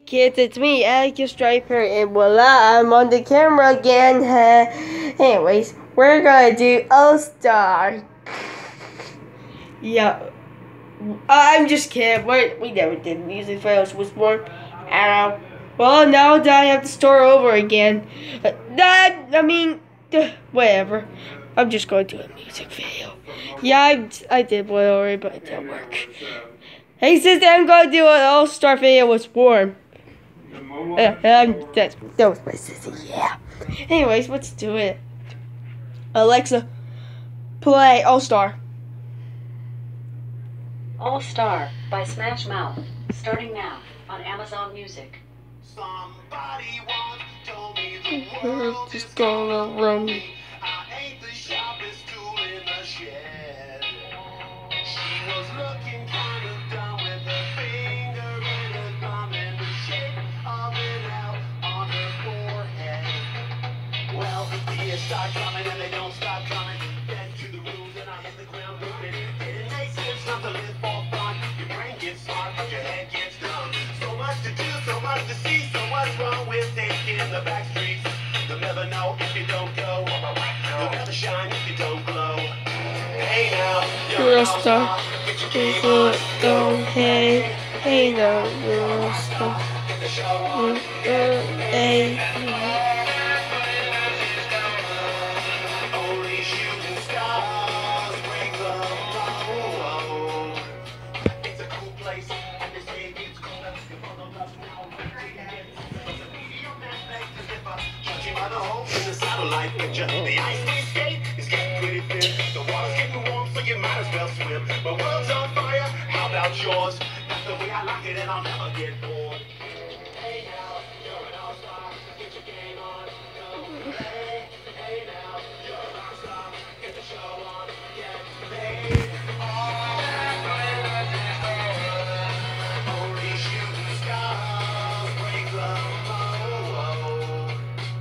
kids, it's me, Alex Striper, and voila, I'm on the camera again. Anyways, we're gonna do All-Star. Yeah, I'm just kidding. We never did music when I was born. I don't know. Well, now that I have to start over again. Whatever. I'm just going to do a music video. Yeah, I did one already, but it didn't work. Hey, sister, I'm going to do an All-Star video with Warm. That was my sister, yeah. Anyways, let's do it. Alexa, play All-Star. All-Star by Smash Mouth. Starting now on Amazon Music. Somebody once told me the world Just gonna run me. I ain't the sharpest tool in the shed. She was looking kind of dumb with her finger and her thumb in the shape of an L on her forehead. Well, the years start coming and they don't stop coming. Back to the rules and I hit the ground moving. Didn't make sense not to live for fun. Your brain gets smart but your head gets dumb. So much to do, so much to see. So what's wrong with taking the back streets? You'll never know if you don't go. You'll never shine if you don't glow. Hey now, you're a star. Get your game on. Go, hey now, you're a star. Get the show on. Hey. Only shooting stars break the mold. It's a cool place, and this day gets colder. You follow up now. Judging by the holes in the satellite picture, the ice we skate is getting pretty thin. The water's getting warm, so you might as well swim. My world's on fire, how about yours? That's the way I like it, and I'll never get bored. Hey now, you're an all-star, get your game on, go play. Hey now, you're a rock star, get the show on, get paid. Only shooting stars break the mold.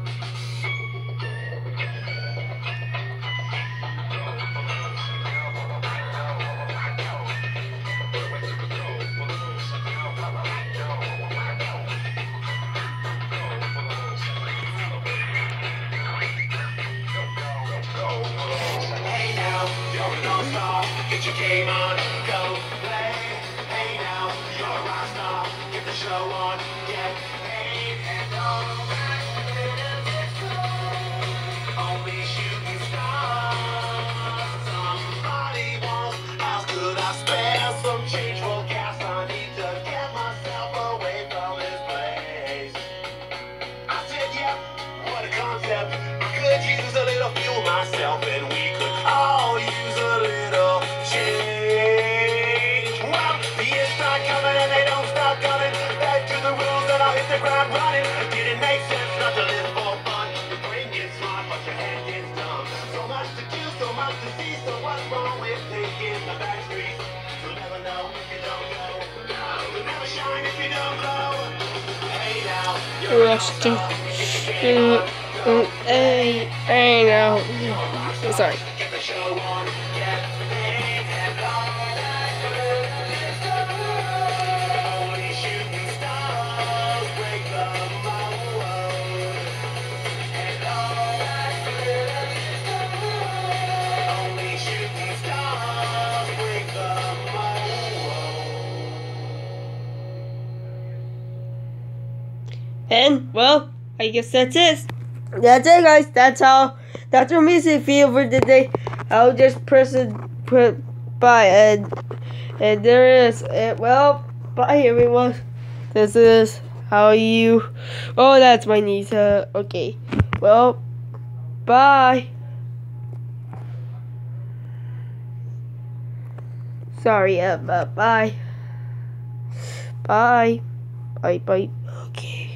Hey now, you're an all-star, get your game on, go play. Hey now, you're a rock star, get the show on, get paid. And all that glitters is gold. Only shooting stars. Somebody once asked, could I spare some change for gas? I need to get myself away from this place. I said, yeah, what a concept. I could use a little fuel myself, and we could all use a little change. Well, the years start coming and they don't stop coming. Back to the rules and I'll hit the ground running. Didn't make sense not to live for fun. Your brain gets smart, but your head gets dumb. So much to do, so much to see. So what's wrong with taking the back streets? You'll never know if you don't go. You'll never shine if you don't glow. Hey now, you're an all-star. Get your game on, go play. Hey now. Sorry. Get the show on, get paid, and all that glitters is gold. Only shooting stars break the mold. And all that glitters is gold. Only shooting stars break the mold. And, well, I guess that's it. That's it, guys. That's our music video for today. I'll just put bye, and there is it. Well, bye, everyone. This is how you. Oh, that's my niece. Okay. Well, bye. Sorry. Bye. Bye. Bye. Bye. Okay.